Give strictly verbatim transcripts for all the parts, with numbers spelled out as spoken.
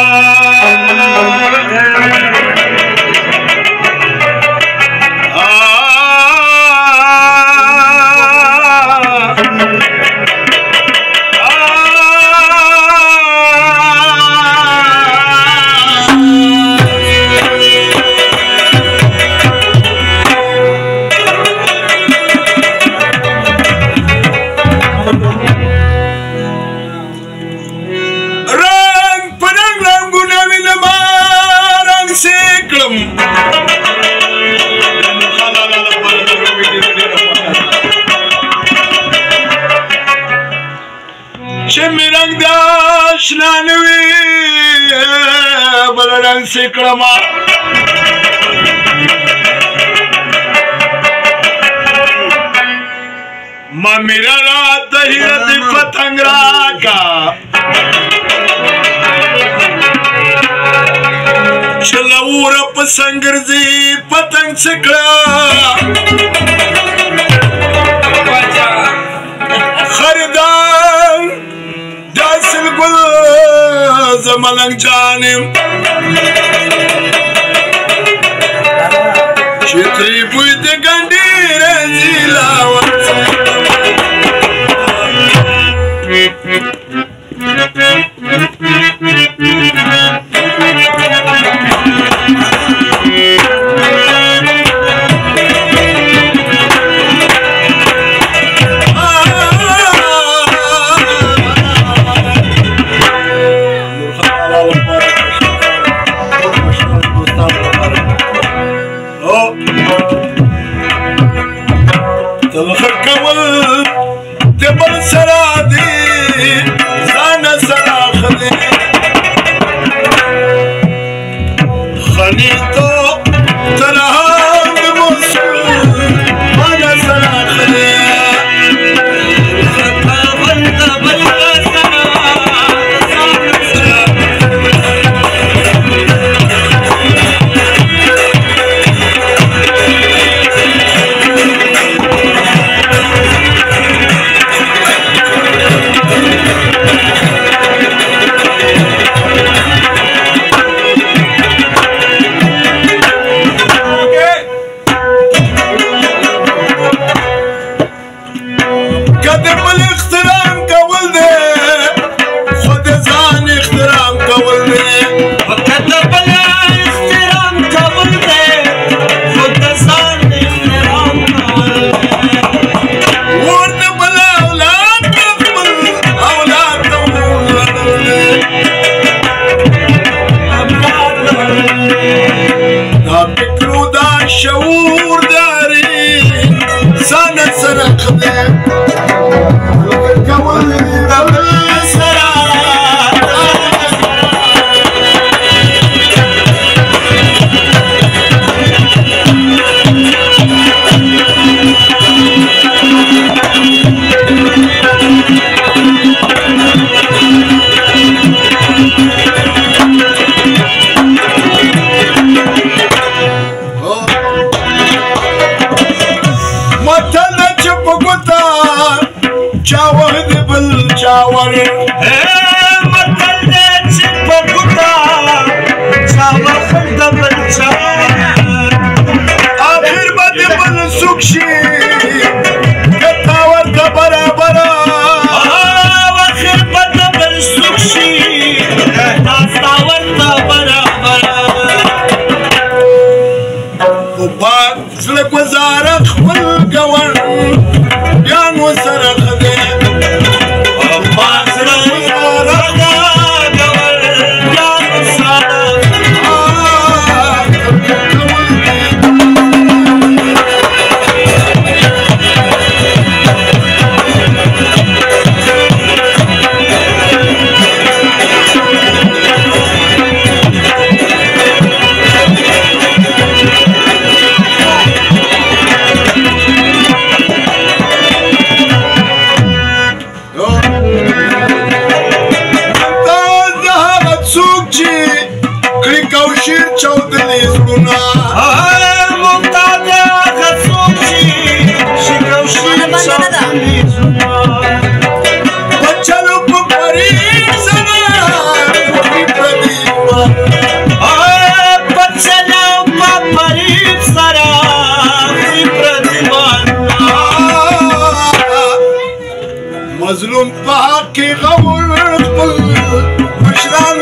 Siklama Mamira raat hirati patang raka Chalawura pasangarzi patang sikla Kharidan dasil gul zamalang janim Chitri puite gandira zilawa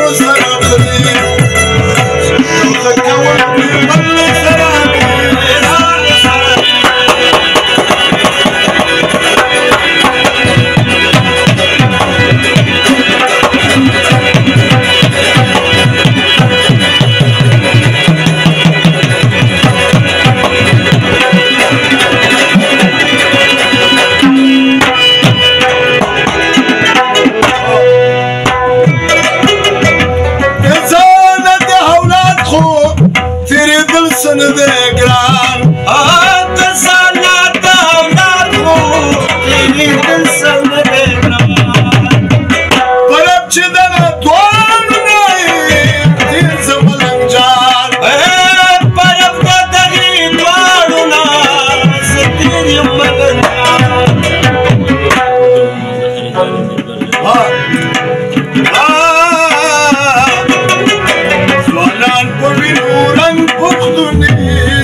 ځوانان په وینو رنګ پوښتوني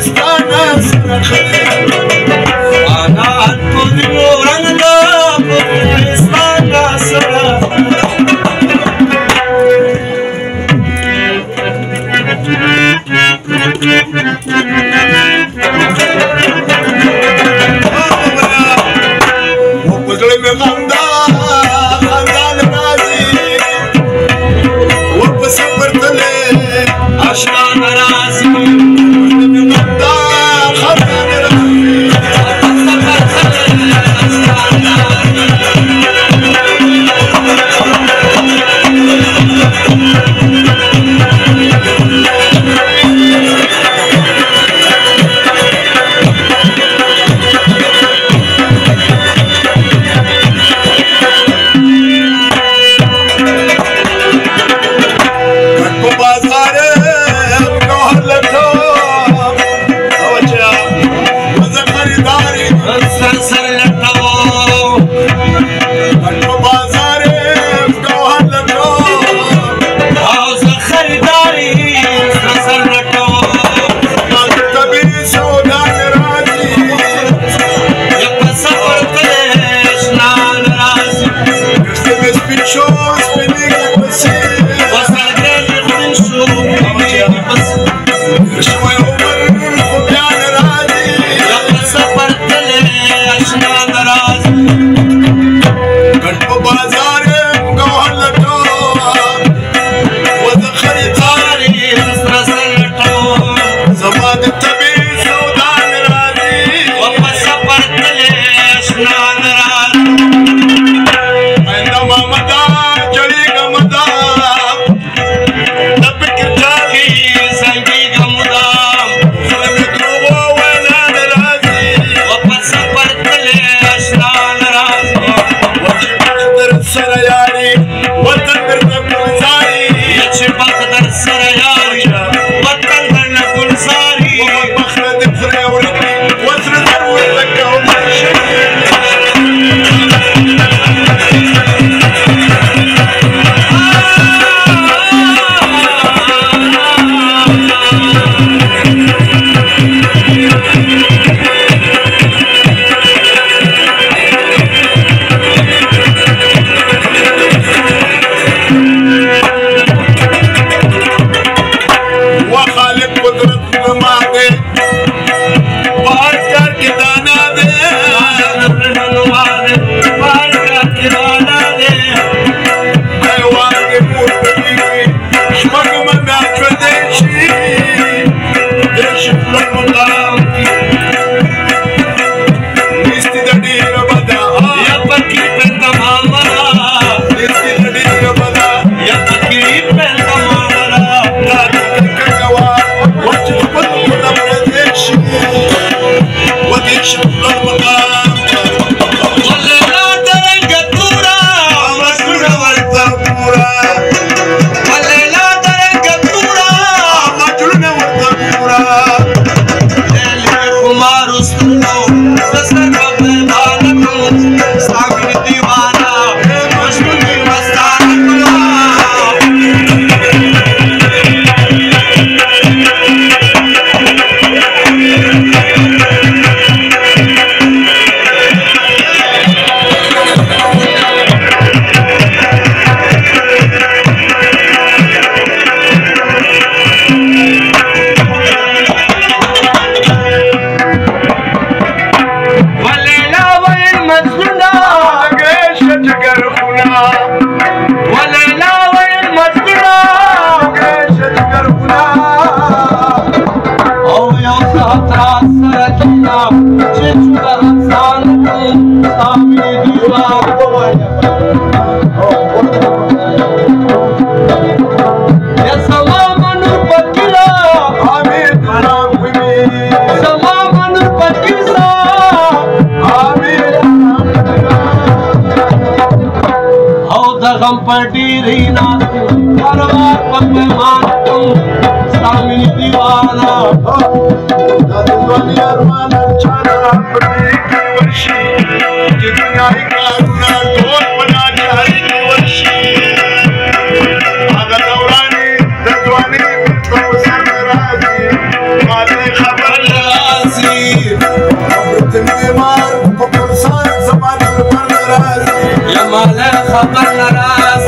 غم پټی رینا دربار په مان تم سامي دیوانا دا ځواني ارمان چاله پرې کې ورشي چې دنیا یې کارونه ټول بنا جاري کې ورشي هغه دوراني د ځواني په سر راځي ماته خبر راځي ته بیمار په پرسان زمانه پر راځي یا مال خبر ناراض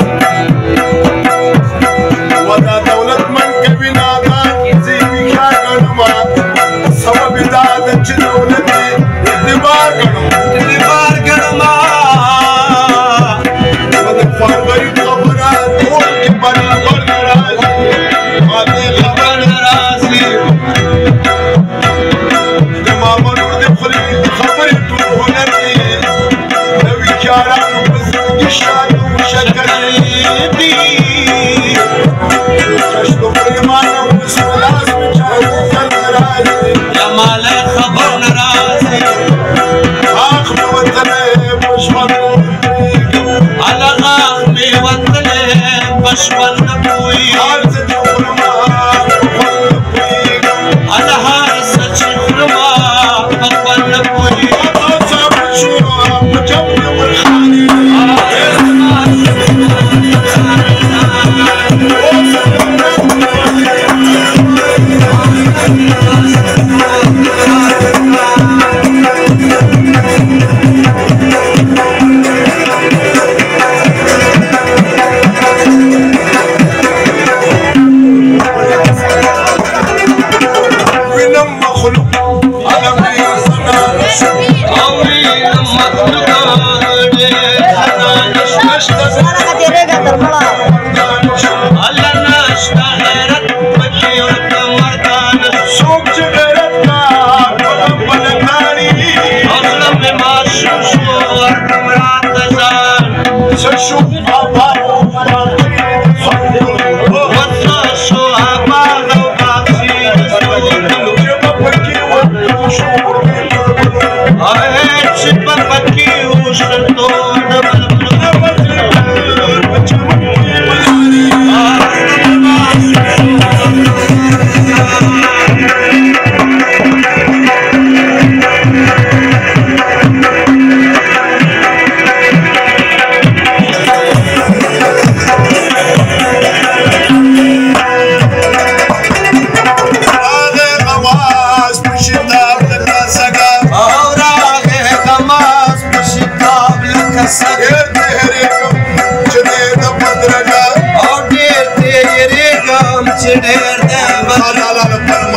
ودا دولت من کوي ناګا زی ویښه ګڼما سبب دا د چې دولت اعتبار ګڼم اعتبار ګڼما ودا خواربري خبره ټول کې برابر راځي ماته خبر ناراضي د مامور د خپل خبرې ټول هنر دی د ویچارانو په زړه شانو شکر دی چشم پریمانه مسو لاس می چاو سر راځي یا مال خبر ناراضي اخ مې وطن پښمن على اخ مې وطن پښمن کوي هر څه جوړما على هر څه جوړما پښمن کوي او صاحب شو په جوړ ورخاني ډېر دې یې ریګم چې ډېر دې